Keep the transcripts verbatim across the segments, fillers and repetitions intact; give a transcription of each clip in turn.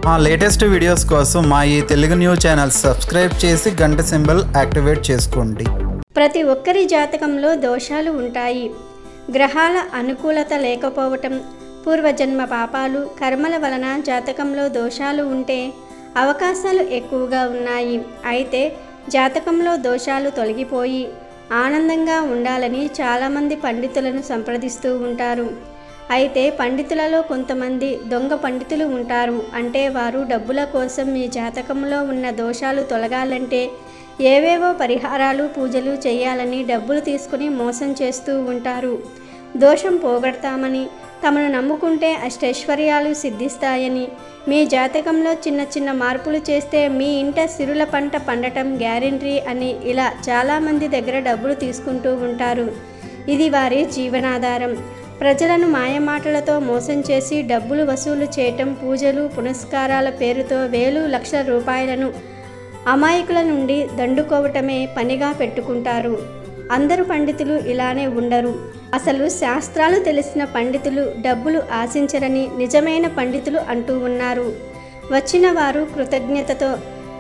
మా latest videos కోసం మా ఈ తెలుగు న్యూస్ ఛానల్ సబ్స్క్రైబ్ చేసి గంట సింబల్ యాక్టివేట్ చేసుకోండి. ప్రతి ఒక్కరి జాతకంలో దోషాలు ఉంటాయి. గ్రహాల అనుకూలత లేకపోవటం, పూర్వజన్మ పాపాలు, కర్మల వలన జాతకంలో దోషాలు ఉంటే అవకాశాలు ఎక్కువగా ఉన్నాయి. అయితే జాతకంలో దోషాలు తొలగిపోయి ఆనందంగా ఉండాలని చాలామంది పండితులను సంప్రదిస్తూ ఉంటారు. అయితే పండితులలో కొంతమంది దొంగ పండితులు ఉంటారు. అంటే వారు డబ్బుల కోసం మీ జాతకంలో ఉన్న దోషాలు తొలగాలంటే ఏవేవో పరిహారాలు, పూజలు చేయాలని డబ్బులు తీసుకుని మోసం చేస్తూ ఉంటారు. దోషం పోగొడతామని, తమను నమ్ముకుంటే అష్టైశ్వర్యాలు సిద్ధిస్తాయని, మీ జాతకంలో చిన్న చిన్న మార్పులు చేస్తే మీ ఇంట సిరుల పంట పండటం గ్యారెంటీ అని ఇలా చాలామంది దగ్గర డబ్బులు తీసుకుంటూ ఉంటారు. ఇది వారి జీవనాధారం. ప్రజలను మాయమాటలతో మోసం చేసి డబ్బులు వసూలు చేయటం, పూజలు పునస్కారాల పేరుతో వేలు లక్షల రూపాయలను అమాయకుల నుండి దండుకోవటమే పనిగా పెట్టుకుంటారు. అందరూ పండితులు ఇలానే ఉండరు. అసలు శాస్త్రాలు తెలిసిన పండితులు డబ్బులు ఆశించరని నిజమైన పండితులు అంటూ ఉన్నారు. వచ్చిన వారు కృతజ్ఞతతో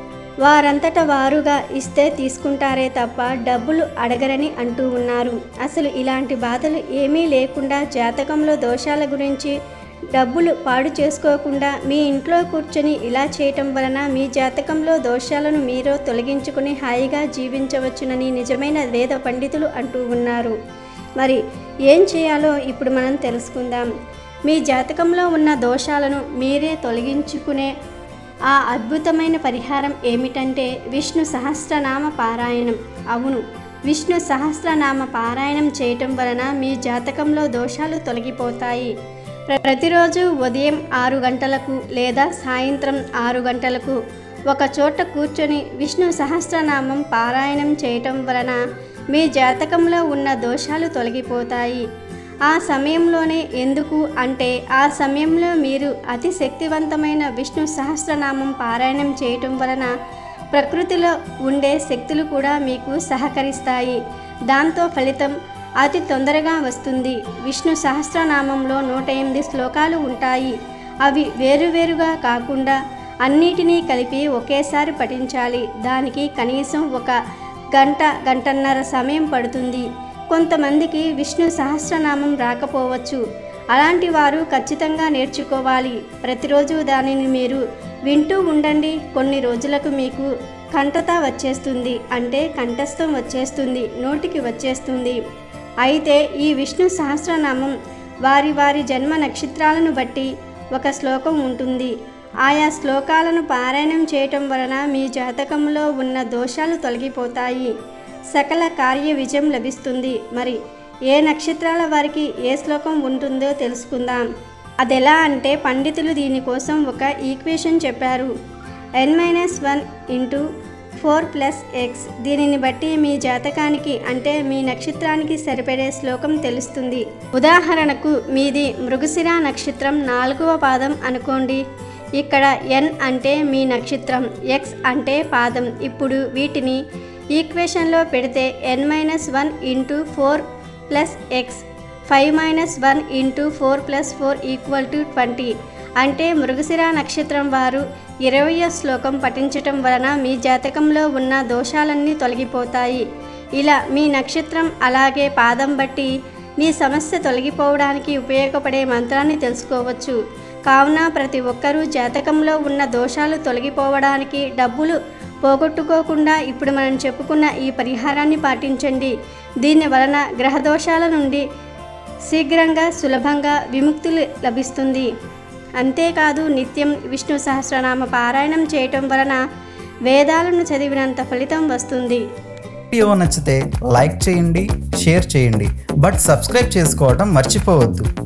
వారంతట వారుగా ఇస్తే తీసుకుంటారే తప్ప డబ్బులు అడగరని అంటూ ఉన్నారు. అసలు ఇలాంటి బాధలు ఏమీ లేకుండా జాతకంలో దోషాల గురించి డబ్బులు పాడు చేసుకోకుండా మీ ఇంట్లో కూర్చొని ఇలా చేయటం వలన మీ జాతకంలో దోషాలను మీరు తొలగించుకుని హాయిగా జీవించవచ్చునని నిజమైన వేద పండితులు అంటూ ఉన్నారు. మరి ఏం చేయాలో ఇప్పుడు మనం తెలుసుకుందాం. మీ జాతకంలో ఉన్న దోషాలను మీరే తొలగించుకునే ఆ అద్భుతమైన పరిహారం ఏమిటంటే విష్ణు సహస్రనామ పారాయణం. అవును, విష్ణు సహస్రనామ పారాయణం చేయటం వలన మీ జాతకంలో దోషాలు తొలగిపోతాయి. ప్రతిరోజు ఉదయం ఆరు గంటలకు లేదా సాయంత్రం ఆరు గంటలకు ఒక చోట కూర్చొని విష్ణు సహస్రనామం పారాయణం చేయటం వలన మీ జాతకంలో ఉన్న దోషాలు తొలగిపోతాయి. ఆ సమయంలోనే ఎందుకు అంటే ఆ సమయంలో మీరు అతి శక్తివంతమైన విష్ణు సహస్రనామం పారాయణం చేయటం వలన ప్రకృతిలో ఉండే శక్తులు కూడా మీకు సహకరిస్తాయి. దాంతో ఫలితం అతి తొందరగా వస్తుంది. విష్ణు సహస్రనామంలో నూట ఎనిమిది శ్లోకాలు ఉంటాయి. అవి వేరువేరుగా కాకుండా అన్నిటినీ కలిపి ఒకేసారి పఠించాలి. దానికి కనీసం ఒక గంట గంటన్నర సమయం పడుతుంది. కొంతమందికి విష్ణు సహస్రనామం రాకపోవచ్చు. అలాంటి వారు ఖచ్చితంగా నేర్చుకోవాలి. ప్రతిరోజు దానిని మీరు వింటూ ఉండండి. కొన్ని రోజులకు మీకు కంఠత వచ్చేస్తుంది, అంటే కంఠస్థం వచ్చేస్తుంది, నోటికి వచ్చేస్తుంది. అయితే ఈ విష్ణు సహస్రనామం వారి వారి జన్మ నక్షత్రాలను బట్టి ఒక శ్లోకం ఉంటుంది. ఆయా శ్లోకాలను పారాయణం చేయటం వలన మీ జాతకంలో ఉన్న దోషాలు తొలగిపోతాయి. సకల కార్య విజయం లభిస్తుంది. మరి ఏ నక్షత్రాల వారికి ఏ శ్లోకం ఉంటుందో తెలుసుకుందాం. అదెలా అంటే పండితులు దీనికోసం ఒక ఈక్వేషన్ చెప్పారు. N minus one into four plus X. దీనిని బట్టి మీ జాతకానికి అంటే మీ నక్షత్రానికి సరిపడే శ్లోకం తెలుస్తుంది. ఉదాహరణకు మీది మృగశిర నక్షత్రం నాలుగవ పాదం అనుకోండి. ఇక్కడ ఎన్ అంటే మీ నక్షత్రం, ఎక్స్ అంటే పాదం. ఇప్పుడు వీటిని ఈక్వేషన్లో పెడితే N minus one into four plus X, five minus one into four plus four equal to twenty. అంటే మృగశిర నక్షత్రం వారు ఇరవయో శ్లోకం పఠించటం వలన మీ జాతకంలో ఉన్న దోషాలన్నీ తొలగిపోతాయి. ఇలా మీ నక్షత్రం అలాగే పాదం బట్టి మీ సమస్య తొలగిపోవడానికి ఉపయోగపడే మంత్రాన్ని తెలుసుకోవచ్చు. కావున ప్రతి ఒక్కరూ జాతకంలో ఉన్న దోషాలు తొలగిపోవడానికి, డబ్బులు పోగొట్టుకోకుండా ఇప్పుడు మనం చెప్పుకున్న ఈ పరిహారాన్ని పాటించండి. దీని వలన గ్రహదోషాల నుండి శీఘ్రంగా సులభంగా విముక్తి లభిస్తుంది. అంతేకాదు నిత్యం విష్ణు సహస్రనామ పారాయణం చేయటం వలన వేదాలను చదివినంత ఫలితం వస్తుంది. వీడియో నచ్చితే లైక్ చేయండి, షేర్ చేయండి, బట్ సబ్స్క్రైబ్ చేసుకోవడం మర్చిపోవద్దు.